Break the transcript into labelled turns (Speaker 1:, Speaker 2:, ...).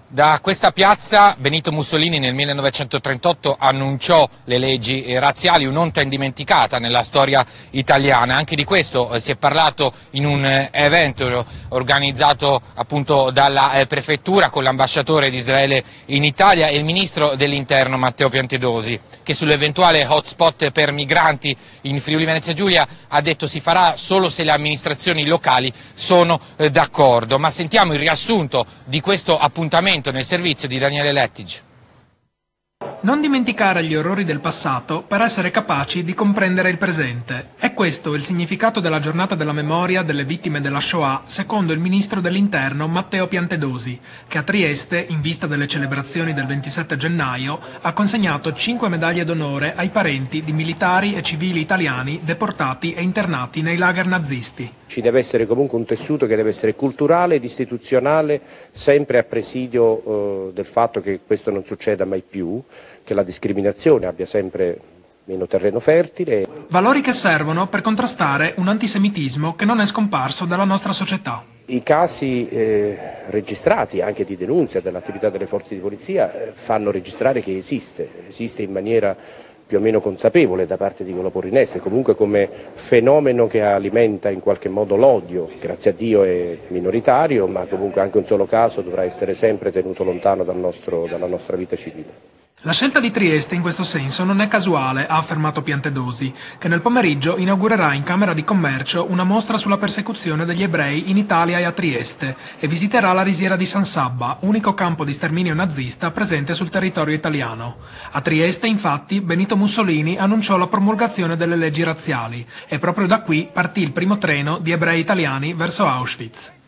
Speaker 1: Da questa piazza Benito Mussolini nel 1938 annunciò le leggi razziali, un'onta indimenticata nella storia italiana. Anche di questo si è parlato in un evento organizzato appunto dalla prefettura con l'ambasciatore di Israele in Italia e il ministro dell'interno Matteo Piantedosi, che sull'eventuale hotspot per migranti in Friuli Venezia Giulia ha detto si farà solo se le amministrazioni locali sono d'accordo. Ma sentiamo il riassunto di questo appuntamento nel servizio di Daniele Lettig.
Speaker 2: Non dimenticare gli orrori del passato per essere capaci di comprendere il presente. È questo il significato della giornata della memoria delle vittime della Shoah, secondo il ministro dell'interno Matteo Piantedosi, che a Trieste, in vista delle celebrazioni del 27 gennaio, ha consegnato 5 medaglie d'onore ai parenti di militari e civili italiani deportati e internati nei lager nazisti.
Speaker 3: Ci deve essere comunque un tessuto che deve essere culturale ed istituzionale, sempre a presidio del fatto che questo non succeda mai più, che la discriminazione abbia sempre meno terreno fertile.
Speaker 2: Valori che servono per contrastare un antisemitismo che non è scomparso dalla nostra società.
Speaker 3: I casi registrati anche di denunzia dell'attività delle forze di polizia fanno registrare che esiste in maniera più o meno consapevole da parte di chi lo porre in essere, comunque come fenomeno che alimenta in qualche modo l'odio, grazie a Dio è minoritario, ma comunque anche un solo caso dovrà essere sempre tenuto lontano dalla nostra vita civile.
Speaker 2: La scelta di Trieste in questo senso non è casuale, ha affermato Piantedosi, che nel pomeriggio inaugurerà in Camera di Commercio una mostra sulla persecuzione degli ebrei in Italia e a Trieste e visiterà la risiera di San Sabba, unico campo di sterminio nazista presente sul territorio italiano. A Trieste, infatti, Benito Mussolini annunciò la promulgazione delle leggi razziali e proprio da qui partì il primo treno di ebrei italiani verso Auschwitz.